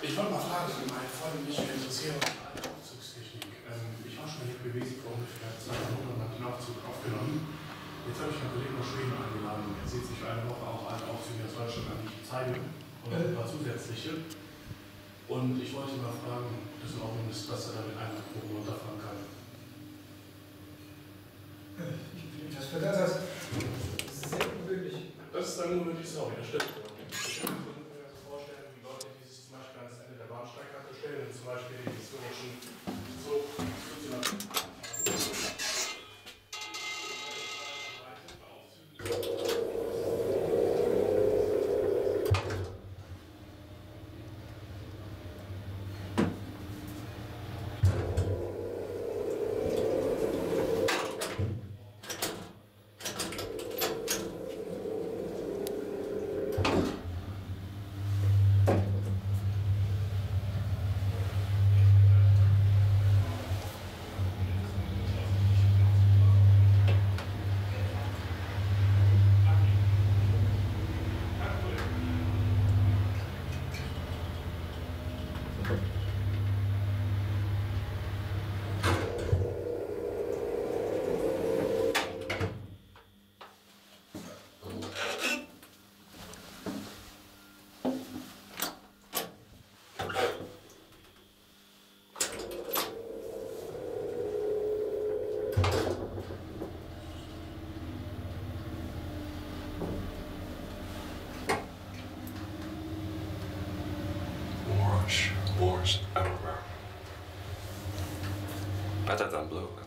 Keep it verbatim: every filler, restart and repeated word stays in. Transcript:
Ich wollte mal fragen, meine Freundin mich interessiert an der Aufzugstechnik. Ähm, ich war schon hier gewesen vor ungefähr zwei Wochen und habe den Aufzug aufgenommen. Jetzt habe ich einen Kollegen aus Schweden eingeladen. Er sieht sich für eine Woche auch alle Aufzüge aus Deutschland an, die ich zeige und ein paar zusätzliche. Und ich wollte mal fragen, ob das in Ordnung ist, dass er da mit einer Probe runterfahren kann. Das für das, das ist sehr ungewöhnlich. Das ist dann nur die Story, das stimmt. Ich kann mir ungefähr so vorstellen, wie Leute, die sich zum Beispiel ans Ende der Bahnsteigkante stellen und zum Beispiel den historischen Zug Orange, wars everywhere. Better than blue.